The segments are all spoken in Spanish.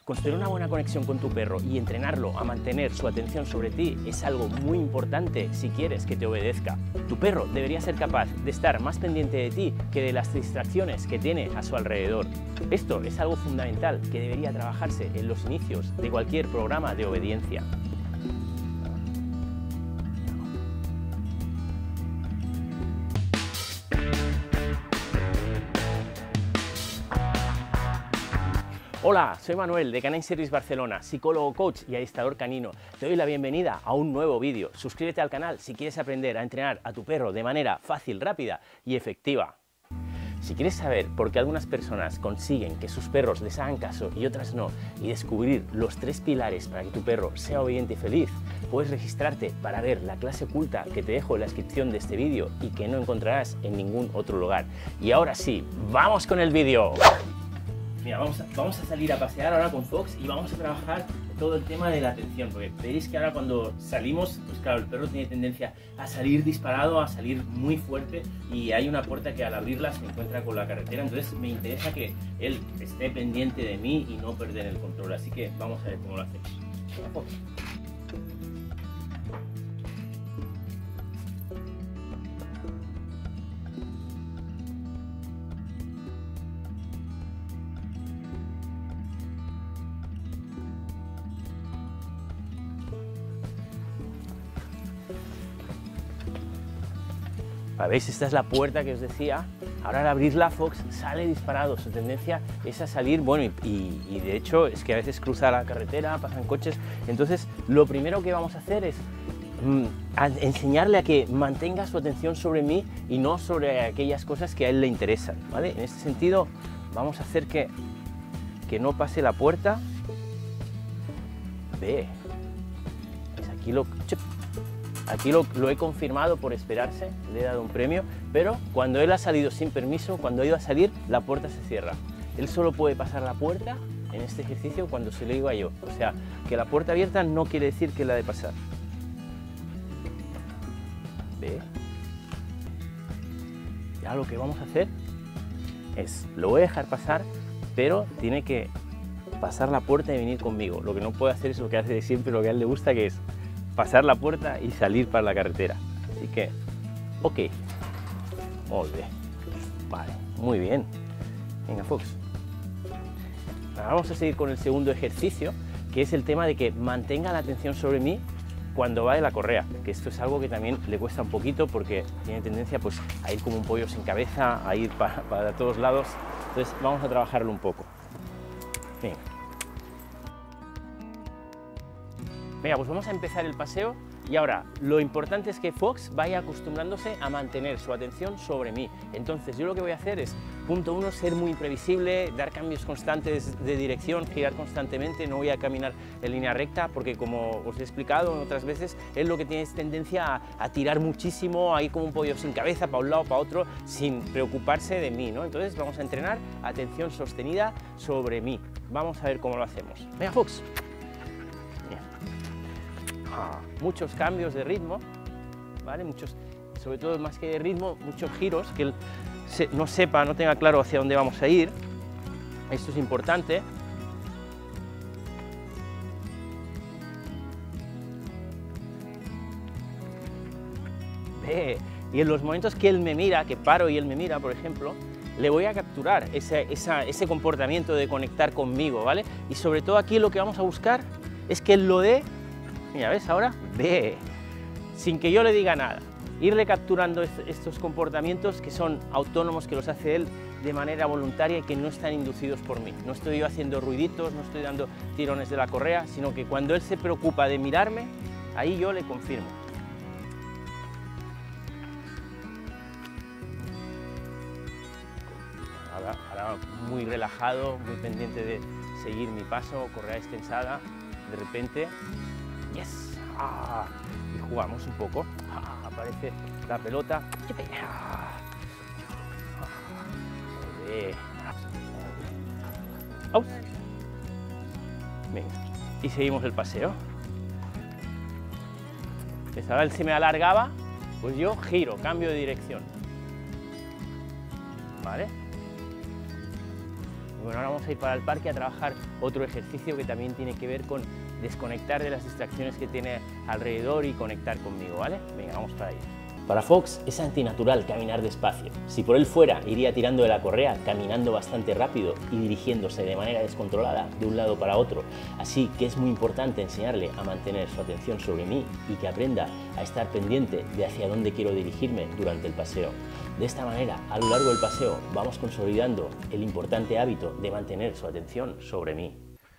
Construir una buena conexión con tu perro y entrenarlo a mantener su atención sobre ti es algo muy importante si quieres que te obedezca. Tu perro debería ser capaz de estar más pendiente de ti que de las distracciones que tiene a su alrededor. Esto es algo fundamental que debería trabajarse en los inicios de cualquier programa de obediencia. Hola, soy Manuel de Canine Service Barcelona, psicólogo, coach y adestrador canino. Te doy la bienvenida a un nuevo vídeo. Suscríbete al canal si quieres aprender a entrenar a tu perro de manera fácil, rápida y efectiva. Si quieres saber por qué algunas personas consiguen que sus perros les hagan caso y otras no, y descubrir los 3 pilares para que tu perro sea obediente y feliz, puedes registrarte para ver la clase oculta que te dejo en la descripción de este vídeo y que no encontrarás en ningún otro lugar. Y ahora sí, ¡vamos con el vídeo! Mira, vamos a salir a pasear ahora con Fox y vamos a trabajar todo el tema de la atención, porque veréis que ahora cuando salimos, pues claro, el perro tiene tendencia a salir disparado, a salir muy fuerte, y hay una puerta que al abrirla se encuentra con la carretera, entonces me interesa que él esté pendiente de mí y no perder el control, así que vamos a ver cómo lo hacemos. Fox. ¿Veis? Esta es la puerta que os decía. Ahora al abrirla, Fox sale disparado. Su tendencia es a salir, bueno, y de hecho es que a veces cruza la carretera, pasan coches. Entonces, lo primero que vamos a hacer es enseñarle a que mantenga su atención sobre mí y no sobre aquellas cosas que a él le interesan, ¿vale? En este sentido, vamos a hacer que no pase la puerta. Ve. Pues aquí lo he confirmado por esperarse, le he dado un premio, pero cuando él ha salido sin permiso, cuando ha ido a salir, la puerta se cierra. Él solo puede pasar la puerta en este ejercicio cuando se lo digo a yo. O sea, que la puerta abierta no quiere decir que la de pasar. ¿Ve? Ya lo que vamos a hacer es, lo voy a dejar pasar, pero tiene que pasar la puerta y venir conmigo. Lo que no puede hacer es lo que hace de siempre, lo que a él le gusta, que es pasar la puerta y salir para la carretera. Así que, ok. Muy bien. Vale, muy bien. Venga, Fox. Ahora vamos a seguir con el segundo ejercicio, que es el tema de que mantenga la atención sobre mí cuando va de la correa, que esto es algo que también le cuesta un poquito porque tiene tendencia pues, a ir como un pollo sin cabeza, a ir para todos lados. Entonces vamos a trabajarlo un poco. Venga. Venga, pues vamos a empezar el paseo y ahora lo importante es que Fox vaya acostumbrándose a mantener su atención sobre mí. Entonces yo lo que voy a hacer es, punto 1, ser muy imprevisible, dar cambios constantes de dirección, girar constantemente, no voy a caminar en línea recta porque como os he explicado otras veces, él lo que tiene es tendencia a tirar muchísimo, a ir como un pollo sin cabeza, para un lado, para otro, sin preocuparse de mí, ¿no? Entonces vamos a entrenar atención sostenida sobre mí. Vamos a ver cómo lo hacemos. Venga, Fox. Muchos cambios de ritmo, ¿vale? Muchos, sobre todo más que de ritmo, muchos giros, que él no sepa, no tenga claro hacia dónde vamos a ir. Esto es importante. Y en los momentos que él me mira, que paro y él me mira, por ejemplo, le voy a capturar ese comportamiento de conectar conmigo, ¿vale? Y sobre todo aquí lo que vamos a buscar es que él lo dé. Mira, ¿ves ahora? Ve, sin que yo le diga nada. Irle capturando estos comportamientos que son autónomos, que los hace él de manera voluntaria y que no están inducidos por mí. No estoy yo haciendo ruiditos, no estoy dando tirones de la correa, sino que cuando él se preocupa de mirarme, ahí yo le confirmo. Ahora muy relajado, muy pendiente de seguir mi paso, correa extensada, de repente... Yes. Y jugamos un poco. Aparece la pelota. Venga. Y seguimos el paseo. Ahora él se me alargaba, pues yo giro, cambio de dirección. ¿Vale? Bueno, ahora vamos a ir para el parque a trabajar otro ejercicio que también tiene que ver con desconectar de las distracciones que tiene alrededor y conectar conmigo, ¿vale? Venga, vamos para allá. Para Fox es antinatural caminar despacio. Si por él fuera, iría tirando de la correa, caminando bastante rápido y dirigiéndose de manera descontrolada de un lado para otro. Así que es muy importante enseñarle a mantener su atención sobre mí y que aprenda a estar pendiente de hacia dónde quiero dirigirme durante el paseo. De esta manera, a lo largo del paseo, vamos consolidando el importante hábito de mantener su atención sobre mí.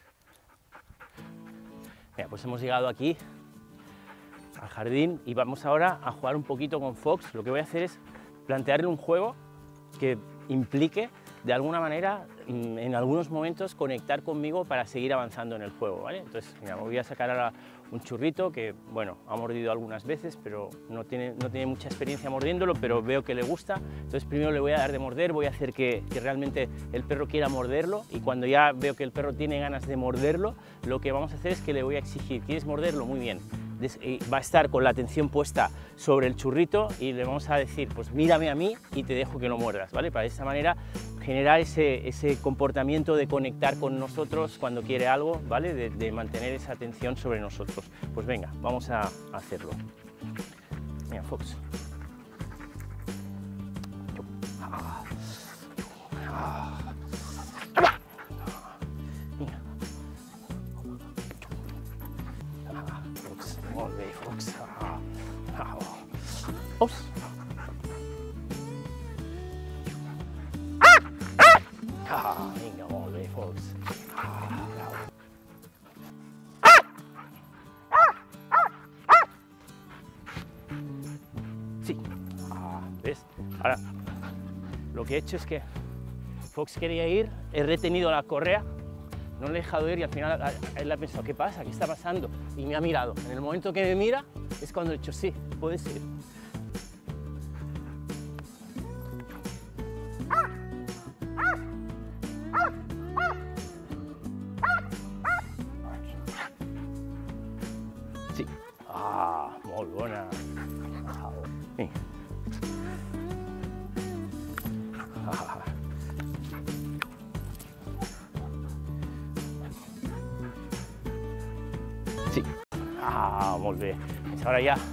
Mira, pues hemos llegado aquí al jardín y vamos ahora a jugar un poquito con Fox. Lo que voy a hacer es plantearle un juego que implique de alguna manera en algunos momentos conectar conmigo para seguir avanzando en el juego, ¿vale? Entonces, mira, me voy a sacar ahora un churrito que, bueno, ha mordido algunas veces, pero no tiene mucha experiencia mordiéndolo, pero veo que le gusta. Entonces primero le voy a dar de morder, voy a hacer que realmente el perro quiera morderlo, y cuando ya veo que el perro tiene ganas de morderlo, lo que vamos a hacer es que le voy a exigir: ¿quieres morderlo? Muy bien. Va a estar con la atención puesta sobre el churrito y le vamos a decir, pues mírame a mí y te dejo que lo muerdas, ¿vale? Para de esta manera generar ese comportamiento de conectar con nosotros cuando quiere algo, ¿vale? De mantener esa atención sobre nosotros. Pues venga, vamos a hacerlo. Mira, Fox. Molt bé, Fox. Ops. Vinga, molt bé, Fox. Bravo. Sí. ¿Ves? Ahora, lo que he hecho es que Fox quería ir, he retenido la correa, no le he dejado ir y al final él ha pensado: ¿qué pasa? ¿Qué está pasando? Y me ha mirado. En el momento que me mira es cuando he dicho: sí, puedes ir. Sí. Molt bona. Vinga. Sí. Molt bé. Pues ahora ya,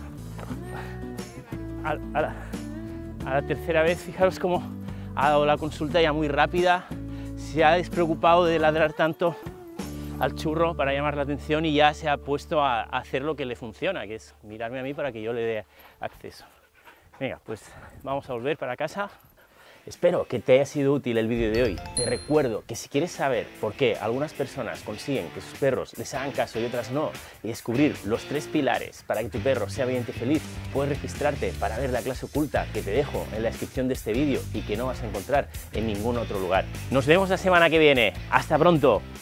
a la tercera vez, fijaros cómo ha dado la consulta ya muy rápida, se ha despreocupado de ladrar tanto al churro para llamar la atención y ya se ha puesto a hacer lo que le funciona, que es mirarme a mí para que yo le dé acceso. Venga, pues vamos a volver para casa. Espero que te haya sido útil el vídeo de hoy. Te recuerdo que si quieres saber por qué algunas personas consiguen que sus perros les hagan caso y otras no, y descubrir los 3 pilares para que tu perro sea obediente y feliz, puedes registrarte para ver la clase oculta que te dejo en la descripción de este vídeo y que no vas a encontrar en ningún otro lugar. Nos vemos la semana que viene. ¡Hasta pronto!